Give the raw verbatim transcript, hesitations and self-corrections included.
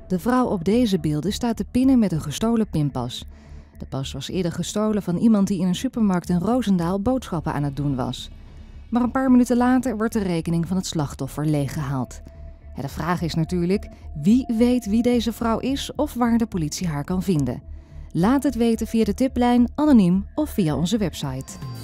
De vrouw op deze beelden staat te pinnen met een gestolen pinpas. De pas was eerder gestolen van iemand die in een supermarkt in Roosendaal boodschappen aan het doen was. Maar een paar minuten later wordt de rekening van het slachtoffer leeggehaald. De vraag is natuurlijk, wie weet wie deze vrouw is of waar de politie haar kan vinden? Laat het weten via de tiplijn, anoniem of via onze website.